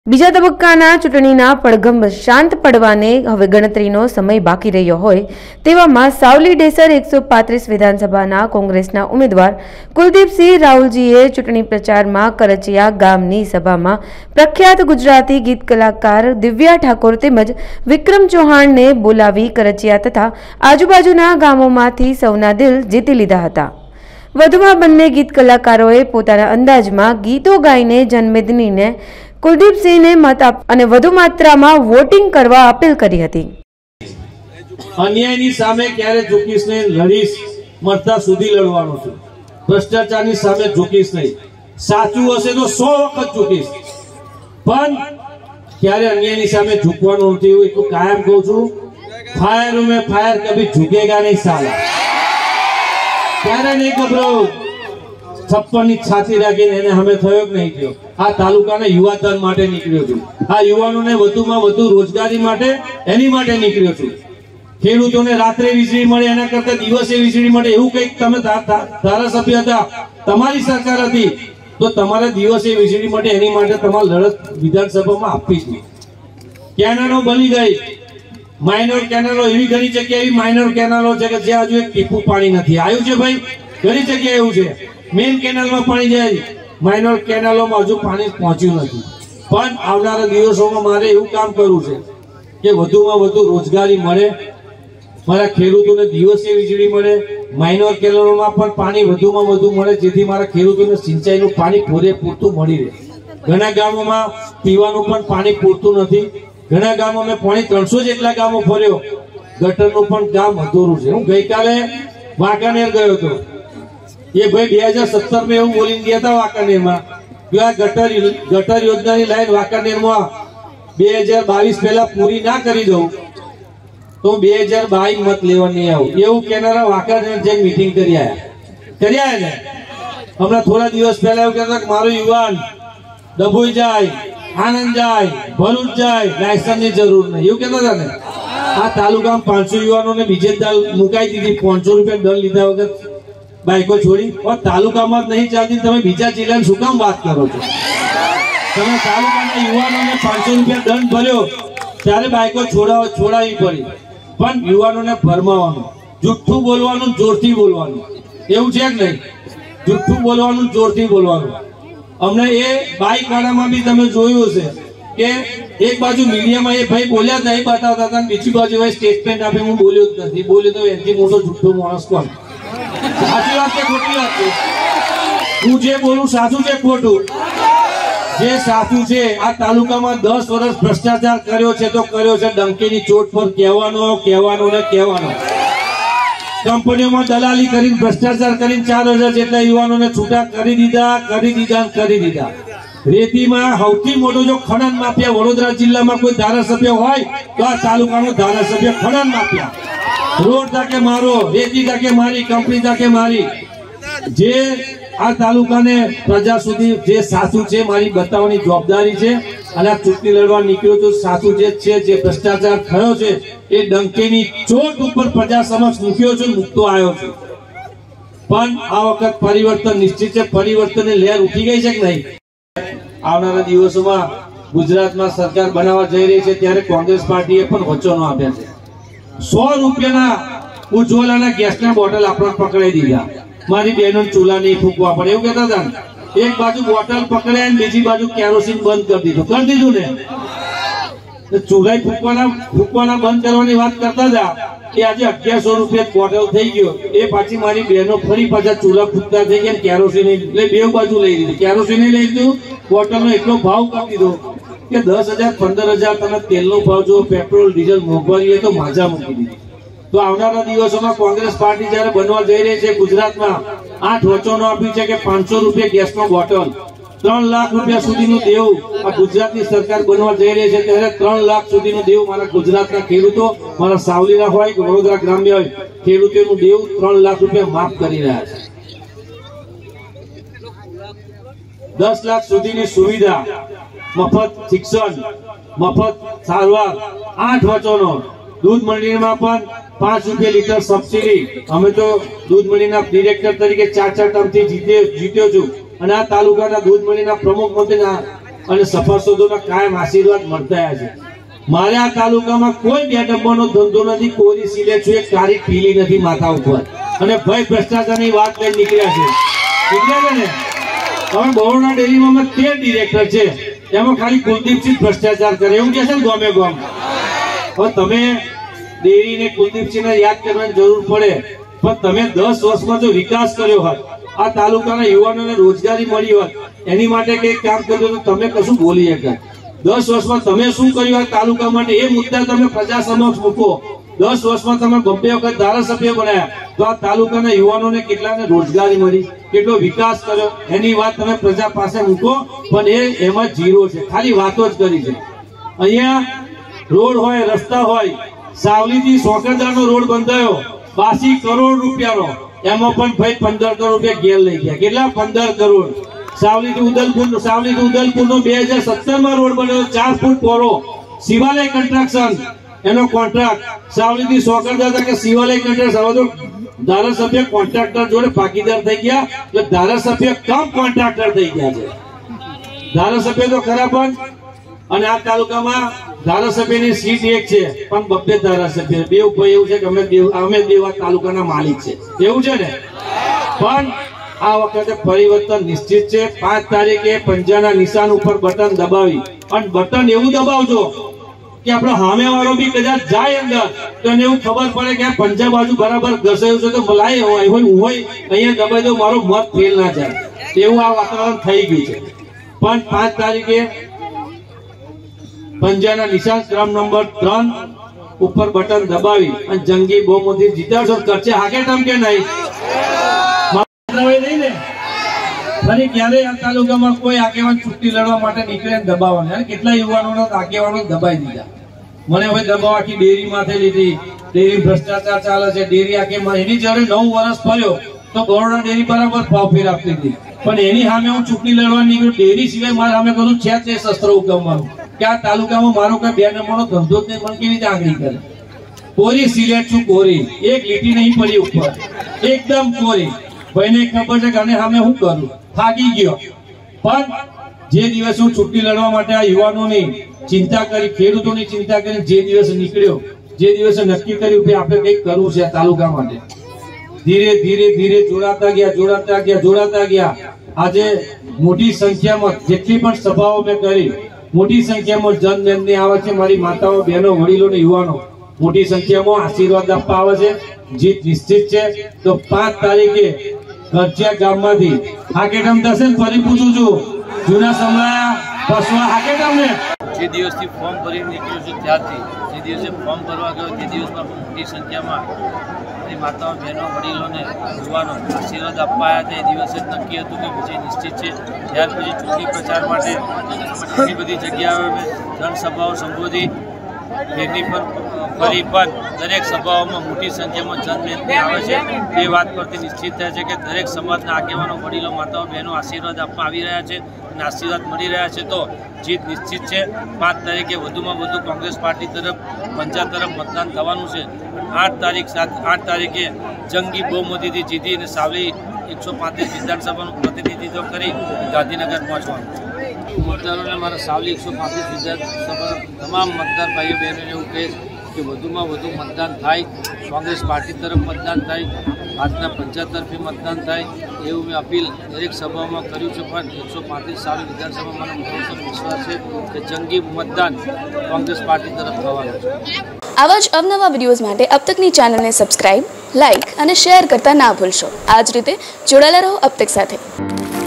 બીજા તબક્કાના ચૂંટણીના પડઘમ શાંત પડવાને હવે ગણતરીનો સમય બાકી રહ્યો હોય તેવામાં સાવલી ડેસર 135 વિધાનસભાના કોંગ્રેસના ઉમેદવાર કુલદીપસિંહ રાહુલજીએ ચૂંટણી પ્રચારમાં કરચિયા ગામની સભામાં પ્રખ્યાત ગુજરાતી ગીત કલાકાર દિવ્યા ઠાકોર તેમજ વિક્રમ ચૌહાણને બોલાવી કરચિયા તથા આજુબાજુના ગામોમાંથી સૌના દિલ જીતી લીધા હતા। વધુમાં બંને ગીત કલાકારોએ પોતાના અંદાજમાં ગીતો ગાઈને જનમેદનીને કુલદીપસિંહને મત અને વધુ માત્રામાં વોટિંગ કરવા અપીલ કરી હતી। અન્યાયની સામે ક્યારે ઝૂકીશ નહીં, લડીશ મરતા સુધી લડવાનો છું। ભ્રષ્ટાચારની સામે ઝૂકીશ નહીં, સાચું હશે તો 100 વખત ઝૂકીશ, પણ ક્યારે અન્યાયની સામે ઝૂકવાનું નથી। હું એટલું કાયમ કહું છું, ફાયર में फायर कभी झुकेगा नहीं साला। ક્યારે નહીં ગભરાવું। 56 ની છાતી રાખીને એને અમે થયો કે નહીં થયો। આ તાલુકાના યુવાધન માટે નીકળ્યો છું। આ યુવાનોને વધુમાં વધુ રોજગારી માટે એની માટે નીકળ્યો છું। ખેડૂતોને રાત્રે વીજળી મળે એના કરતા દિવસે વીજળી મળે એવું કંઈક તમે ધારાસભ્ય હતા, તમારી સરકાર હતી, તો તમારે દિવસે વીજળી મળે એની માટે તમારે લડત વિધાનસભામાં આપવી જ નહીં। કેનાલો બની ગઈ, માઇનોર કેનાલો એવી ઘણી જગ્યાએ એવી માઇનોર કેનાલો છે કે જ્યાં હજુ એક ટીપું પાણી નથી આવ્યું છે। ભાઈ ઘણી જગ્યાએ એવું છે, મેઇન કેનાલમાં પાણી જાય, માઇનોર કેનાલોમાં હજુ પાણી પહોંચ્યું નથી। પણ આવનારા દિવસોમાં મારે એવું કામ કરવું છે કે વધુમાં વધુ રોજગારી મળે, મારા ખેડૂતોને દિવસે વીજળી મળે, માઇનોર કેનાલોમાં પણ પાણી વધુમાં વધુ મળે, જેથી મારા ખેડૂતોને સિંચાઈનું પાણી પૂરેપૂરતું મળી રહે। ઘણા ગામોમાં પીવાનું પણ પાણી પૂરતું નથી। ઘણા ગામો મેં 350 જેટલા ગામો ફર્યો, ગટરનું પણ કામ અધૂરું છે। હું ગઈકાલે વાંકાનેર ગયો હતો, એ ભાઈ 2017 में એવું બોલીને ગયા હતા વાંકાનેરમાં કે આ ગટર યોજનાની લાઈન વાંકાનેરમાં 2022 પહેલા પૂરી ના કરી દઉં તો 2022 મત લેવા નહીં આવું, એવું કેનારા વાંકાનેર જઈને મીટિંગ કરી આવ્યા ને। હમણાં થોડા દિવસ પહેલા એવું કહેતા કે મારું યુવાન ડભોઈ જાય, આનંદ જાય, ભરૂચ જાય, લાયસન્સની જરૂર નહીં, એવું કહેતા હતા ને। આ તાલુકામાં 500 યુવાનોને બીજે દલ મુકાઈ દીધી, 500 રૂપિયા દંડ લીધા વગર બાઈકો છોડી। और તાલુકામાં જ નહીં ચાલતી, તમે બીજા જિલ્લાની શું કામ વાત કરો છો? તમે તાલુકાના યુવાનોને 500 રૂપિયા દંડ ભર્યો ત્યારે બાઈકો છોડાવી પડી, પણ યુવાનોને ભરમાવાનું, જુઠ્ઠું બોલવાનું, જોરથી બોલવાનું, એવું છે કે નહીં? જુઠ્ઠું બોલવાનું, જોરથી બોલવાનું। અમને એ બાઈક વાળામાં બી તમે જોયું હશે કે એક બાજુ મીડિયામાં એ ભાઈ બોલ્યા હતા એ બતાવતા હતા, બીજી બાજુ ભાઈ સ્ટેટમેન્ટ આપે હું બોલ્યો જ નથી, બોલ્યો તો એનાથી મોટો જુઠ્ઠો માણસ કોણ? સાચી વાત છે ખોટી વાત છે? હું જે બોલું સાચું છે ખોટું? જે સાચું છે, આ તાલુકામાં 10 વર્ષ ભ્રષ્ટાચાર કર્યો છે તો કર્યો છે, ડંકીની ચોટ પર કહેવાનો ને કહેવાનો। કંપનીઓમાં દલાલી કરીને ભ્રષ્ટાચાર કરીને 4000 જેટલા યુવાનોને છૂટા કરી દીધા। રેતીમાં સૌથી મોટો જો ખનન માફિયા વડોદરા જિલ્લામાં કોઈ ધારાસભ્ય હોય તો આ તાલુકાનો ધારાસભ્ય ખનન માફિયા। રોડ તાકે મારો, રેતી તાકે મારી, કંપની તાકે મારી। જે આ તાલુકાને પ્રજા સુધી જે સાચું છે મારી બતાવવાની જવાબદારી છે, અને આ ચૂંટણી લડવા નીકળ્યો તો સાચું જે છે, જે ભ્રષ્ટાચાર થયો છે એ ડંકેની ચોટ ઉપર પ્રજા સમક્ષ મૂક્યો છું, મૂકતો આવ્યો છું। પણ આ વખત પરિવર્તન નિશ્ચિત છે, પરિવર્તનની લહેર ઉઠી ગઈ છે કે નહીં? આવનારા દિવસોમાં ગુજરાતમાં સરકાર બનાવવા જઈ રહી છે ત્યારે કોંગ્રેસ પાર્ટીએ પણ વચનો આપ્યા છે। 100 રૂપિયાના ઉજ્જવલાના ગેસના બોટલ આપણને પકડાઈ દીધા, મારી બહેનો ચૂલા નહીં ફૂંકવા પડે એવું કહેતા હતા ને। એક બાજુ બોટલ પકડે અને બીજી બાજુ કેરોસીન બંધ કરી દીધું ને। ચૂલા ફૂંકવાના બંધ કરવાની વાત કરતા હતા એ આજે 1100 રૂપિયા બોટલ થઈ ગયો, એ પાછી મારી બહેનો ફરી પાછા ચૂલા ફૂંકતા થઈ ગયા, કેરોસીન એટલે બે બાજુ લઈ લીધું, કેરોસીન લઈ લીધું, બોટલનો એટલો ભાવ કરી દીધો કે 10,000 15,000 તમે તેલનો ભાવ જો, પેટ્રોલ ડીઝલ મોંઘવારી તો માજા મૂકી દીધી। તો આવનારા દિવસોમાં કોંગ્રેસ પાર્ટી જયારે બનવા જઈ રહી છે ગુજરાતમાં 8 વચનો આપ્યું છે કે 500 રૂપિયા ગેસનો બોટલ, 3 લાખ રૂપિયા સુધીનું દેવ આ ગુજરાતની સરકાર બનવા જઈ રહી છે ત્યારે 3 લાખ સુધીનું દેવ મારા ગુજરાતના ખેડૂતો, મારા સાવલીના હોય કે વડોદરા ગ્રામ્ય હોય, ખેડૂતોનું દેવ 3 લાખ રૂપિયા માફ કરી રહ્યા છે। 10 લાખ સુધીની સુવિધા, મફત શિક્ષણ, મફત સારવાર, 8 વચનો। દૂધ મંડળીમાં પણ 5 રૂપિયા લીટર સબસિડી। અમે તો દૂધ મંડળીના ડિરેક્ટર તરીકે 4 ટર્મથી જીત્યો છું, અને આ તાલુકાના દૂધ મંડળીના પ્રમુખ મંત્રીના અને સફરજનોના કાયમ આશીર્વાદ મળતા છે. મારે આ તાલુકામાં કોઈ 2 નંબરનો ધંધો નથી, કોરી સિલે છું, એક તારીખ પીલી નથી માથા ઉપર, અને ભાઈ ભ્રષ્ટાચારની વાત લઈને નીકળ્યા છે. ને હવે બરોડા ડેરીમાં 13 ડિરેક્ટર છે, એમાં ખાલી કુલદીપસિંહ ભ્રષ્ટાચાર કરે એવું કે છે ને ગમે ગમ. હવે તમે ડેરીને કુલદીપસિંહને યાદ કરવાની જરૂર પડે, પણ તમે 10 વર્ષમાં જો વિકાસ કર્યો હોત, આ તાલુકાના યુવાનોને રોજગારી મળી હોત, એની માટે કંઈક કામ કર્યું તો તમે કશું બોલી શકાય. 10 વર્ષમાં તમે શું કર્યું આ તાલુકા માટે એ મુદ્દા તમે પ્રજા સમક્ષ મૂકો. 10 વર્ષમાં તમે 2 વખત ધારાસભ્ય બનાયા તો આ તાલુકાના યુવાનોને કેટલાને રોજગારી મળી, કેટલો વિકાસ કર્યો એની વાત તમે પ્રજા પાસે મૂકો, પણ એમાં ઝીરો છે, ખાલી વાતો જ કરી છે. અહીંયા રોડ હોય, રસ્તા હોય, સાવલીથી સોકરદાનો રોડ બંધાયો 82 કરોડ રૂપિયાનો, એમાં પણ ભાઈ 15 કરોડ રૂપિયા ઘેર લઈ ગયા. કેટલા? 15 કરોડ. સાવલીથી ઉદલપુર નો 2017માં રોડ બન્યો 4 ફૂટ પહોળો, શિવાલય કન્સ્ટ્રક્શન એનો કોન્ટ્રાક્ટ. સાવલીથી સોકરદા કે શિવાલય કન્સ્ટ્રક્શન, હવે તો ધારાસભ્ય કોન્ટ્રાક્ટર જોડે ભાગીદાર થઈ ગયા, એટલે ધારાસભ્ય કમ કોન્ટ્રાક્ટર થઈ ગયા છે. ધારાસભ્ય તો ખરા, પણ અને આ તાલુકામાં ધારાસભ્યની સીટ એક છે, પણ 2 ધારાસભ્ય, બે ભાઈ એવું છે કે અમે દેવા તાલુકાના માલિક છે, એવું છે ને. પણ આ વખતે પરિવર્તન નિશ્ચિત છે. 5 તારીખે પંજાના નિશાન ઉપર બટન દબાવી, અને બટન એવું દબાવજો કે આપણો સામેવાળો બી કદાચ જાય અંદર તો એને એવું ખબર પડે કે આ પંજા બાજુ બરાબર ઘસાયું છે, તો મલાય હોય હું હોય અહીંયા દબાઈ દો, મારો મત ફેલ ના જાય, એવું આ વાતાવરણ થઈ ગયું છે. પણ 5 તારીખે પંજાના નિશાન ક્રમ નંબર 3 ઉપર બટન દબાવી અને જંગી બહુમતી જીતાડશો. ખર્ચે હાકેટમ કે નહીં? નહીં ને? ફરી ક્યારે આ તાલુકામાં કોઈ આગેવાન ચૂંટણી લડવા માટે નીકળે દબાવવાના? કેટલા યુવાનોના આગેવાનો દબાઈ દીધા. મને હવે દબાવ આખી ડેરી માથે લીધી, ડેરી ભ્રષ્ટાચાર ચાલે છે, ડેરી આખી એની જયારે 9 વર્ષ ફર્યો તો બરોડા ડેરી બરાબર ભાવ ફેર આપતી હતી, પણ એની સામે હું ચૂંટણી લડવા નીકળ્યો. ડેરી સિવાય મારા સામે કશું છે તે શસ્ત્ર ઉગમવાનું કે આ તાલુકામાં મારો કઈ 2 નંબરનો ધંધો જ નહીં, મને કેવી રીતે આંગળી કરે. કોરી સિલેટ છું, કોરી, એક લીટી નહીં પડી ઉપર, એકદમ કોરી. ભાઈને ખબર છે કે આને સામે હું કરું, થાકી ગયો. પણ જે દિવસ હું ચૂંટણી લડવા માટે આ યુવાનોની ચિંતા કરી, ખેડૂતોની ચિંતા કરી, જે દિવસે નીકળ્યો, જે દિવસે નક્કી કર્યું કે આપણે કંઈક કરવું છે આ તાલુકા માટે, ધીરે ધીરે ધીરે જોડાતા ગયા. આજે મોટી સંખ્યામાં જેટલી પણ સભાઓ મેં કરી, મોટી સંખ્યામાં જનમેદની આવે છે. મારી માતાઓ, બહેનો, વડીલો ને યુવાનો મોટી સંખ્યામાં આશીર્વાદ આપવા આવે છે. જીત નિશ્ચિત છે. તો 5 તારીખે કરજિયા ગામમાંથી હાકેટમ થશે ને? ફરી પૂછું છું, જૂના સમરાયા પશવા હાકેટમ ને? જે દિવસથી ફોર્મ ભરી નીકળ્યો છું ત્યારથી, જે દિવસે ફોર્મ ભરવા ગયો તે દિવસમાં મોટી સંખ્યામાં મારી માતાઓ, બહેનો, વડીલોને, યુવાનો આશીર્વાદ આપવા આવ્યા હતા. એ દિવસે જ નક્કી હતું કે વિજય નિશ્ચિત છે. ત્યાર પછી ચૂંટણી પ્રચાર માટે ઘણી બધી જગ્યાએ મેં જનસભાઓ સંબોધી. ફેરની પર ફરી પણ દરેક સભાઓમાં મોટી સંખ્યામાં જનમેદની આવે છે. તે વાત પરથી નિશ્ચિત થાય છે કે દરેક સમાજના આગેવાનો, વડીલો, માતાઓ, બહેનો આશીર્વાદ આપવા આવી રહ્યા છે અને આશીર્વાદ મળી રહ્યા છે. તો જીત નિશ્ચિત છે. 5 તારીખે વધુમાં વધુ કોંગ્રેસ પાર્ટી તરફ, પંજા તરફ મતદાન થવાનું છે. 8 તારીખે જંગી બહુમતીથી જીતી અને સાવલી 135 વિધાનસભાનું પ્રતિનિધિત્વ કરી ગાંધીનગર પહોંચવાનું. મતદારોને મારા સાવલી 135 વિધાનસભાના તમામ મતદાર ભાઈઓ બહેનોને એવું કહીશ કે વધુમાં વધુ મતદાન થાય, કોંગ્રેસ પાર્ટી તરફ મતદાન થાય, ભાજપના પંજા તરફે મતદાન થાય એવું મેં અપીલ દરેક સભામાં કર્યું છે. પણ 135 સાવલી વિધાનસભામાં મને પૂરો વિશ્વાસ છે કે જંગી મતદાન કોંગ્રેસ પાર્ટી તરફ થવાનું છે. આવા જ અવનવા વિડીયોઝ માટે અબ તકની ચેનલને સબસ્ક્રાઇબ, લાઇક અને શેર કરતા ના ભૂલશો. આ જ રીતે જોડાયેલા રહો અબ તક સાથે.